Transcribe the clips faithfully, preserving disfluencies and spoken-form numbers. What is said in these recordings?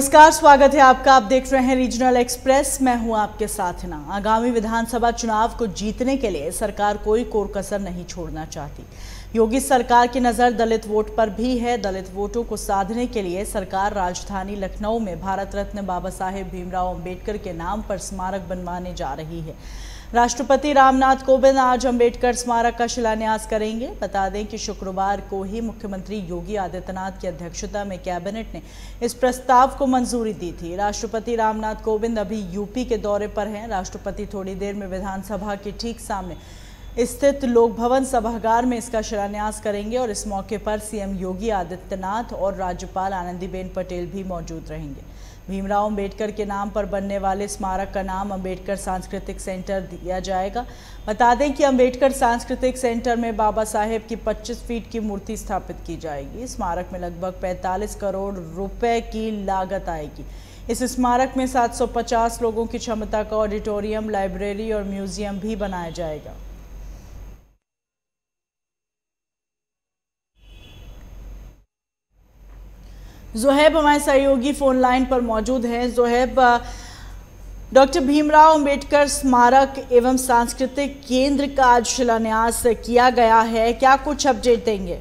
नमस्कार, स्वागत है आपका। आप देख रहे हैं रीजनल एक्सप्रेस। मैं हूं आपके साथ ना। आगामी विधानसभा चुनाव को जीतने के लिए सरकार कोई कोर कसर नहीं छोड़ना चाहती। योगी सरकार की नज़र दलित वोट पर भी है। दलित वोटों को साधने के लिए सरकार राजधानी लखनऊ में भारत रत्न बाबा साहेब भीमराव अंबेडकर के नाम पर स्मारक बनवाने जा रही है। राष्ट्रपति रामनाथ कोविंद आज अंबेडकर स्मारक का शिलान्यास करेंगे। बता दें कि शुक्रवार को ही मुख्यमंत्री योगी आदित्यनाथ की अध्यक्षता में कैबिनेट ने इस प्रस्ताव को मंजूरी दी थी। राष्ट्रपति रामनाथ कोविंद अभी यूपी के दौरे पर हैं। राष्ट्रपति थोड़ी देर में विधानसभा के ठीक सामने स्थित लोक भवन सभागार में इसका शिलान्यास करेंगे और इस मौके पर सीएम योगी आदित्यनाथ और राज्यपाल आनंदीबेन पटेल भी मौजूद रहेंगे। भीमराव अंबेडकर के नाम पर बनने वाले स्मारक का नाम अंबेडकर सांस्कृतिक सेंटर दिया जाएगा। बता दें कि अंबेडकर सांस्कृतिक सेंटर में बाबा साहेब की पच्चीस फीट की मूर्ति स्थापित की जाएगी। स्मारक में लगभग पैंतालीस करोड़ रुपए की लागत आएगी। इस स्मारक में सात सौ पचास लोगों की क्षमता का ऑडिटोरियम, लाइब्रेरी और म्यूजियम भी बनाया जाएगा। जोहेब हमारे सहयोगी फोन लाइन पर मौजूद हैं। जोहेब, डॉक्टर भीमराव अंबेडकर स्मारक एवं सांस्कृतिक केंद्र का आज शिलान्यास किया गया है, क्या कुछ अपडेट देंगे?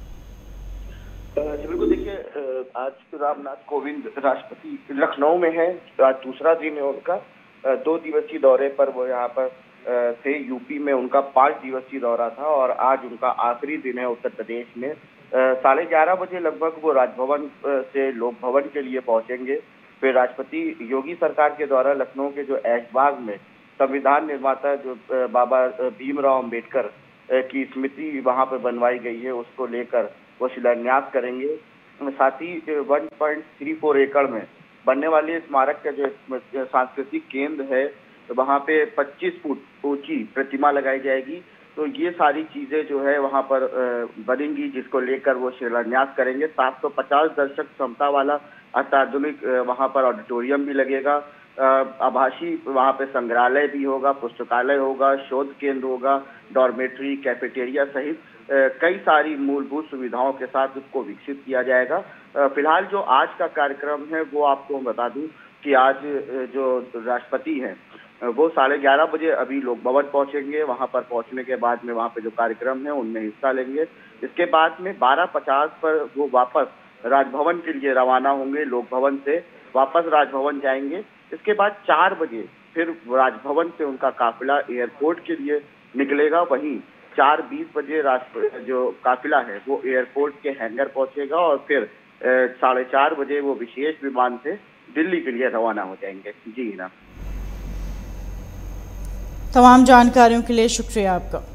जी बिल्कुल, देखिए आज रामनाथ कोविंद राष्ट्रपति लखनऊ में है। आज दूसरा दिन है उनका। दो दिवसीय दौरे पर वो यहाँ पर थे। यूपी में उनका पांच दिवसीय दौरा था और आज उनका आखिरी दिन है उत्तर प्रदेश में। साढ़े ग्यारह बजे लगभग वो राजभवन से लोक भवन के लिए पहुंचेंगे। फिर राष्ट्रपति योगी सरकार के द्वारा लखनऊ के जो ऐशबाग में संविधान निर्माता जो बाबा भीमराव अंबेडकर की स्मृति वहां पर बनवाई गई है, उसको लेकर वो शिलान्यास करेंगे। साथ ही एक पॉइंट तीन चार एकड़ में बनने वाले स्मारक का जो सांस्कृतिक केंद्र है, तो वहां पे पच्चीस फुट ऊंची प्रतिमा लगाई जाएगी। तो ये सारी चीजें जो है वहां पर बनेंगी, जिसको लेकर वो शिलान्यास करेंगे। सात सौ पचास दर्शक क्षमता वाला अत्याधुनिक वहां पर ऑडिटोरियम भी लगेगा। आभासी वहां पे संग्रहालय भी होगा, पुस्तकालय होगा, शोध केंद्र होगा, डॉर्मेट्री, कैफेटेरिया सहित कई सारी मूलभूत सुविधाओं के साथ उसको विकसित किया जाएगा। फिलहाल जो आज का कार्यक्रम है वो आपको बता दूं कि आज जो राष्ट्रपति हैं वो साढ़े ग्यारह बजे अभी लोक भवन पहुंचेंगे। वहां पर पहुंचने के बाद में वहां पे जो कार्यक्रम है उनमें हिस्सा लेंगे। इसके बाद में बारह पचास पर वो वापस राजभवन के लिए रवाना होंगे। लोक भवन से वापस राजभवन जाएंगे। इसके बाद चार बजे फिर राजभवन से उनका काफिला एयरपोर्ट के लिए निकलेगा। वहीं चार बीस बजे जो काफिला है वो एयरपोर्ट के हैंगर पहुंचेगा और फिर साढ़े चार बजे वो विशेष विमान से दिल्ली के लिए रवाना हो जाएंगे। जी ना, तमाम जानकारियों के लिए शुक्रिया आपका।